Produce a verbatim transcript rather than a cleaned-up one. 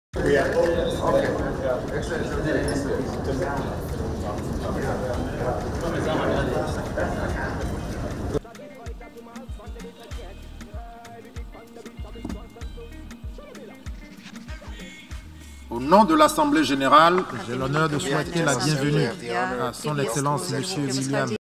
Au nom de l'Assemblée générale, j'ai l'honneur de souhaiter la bienvenue à son Excellence Monsieur William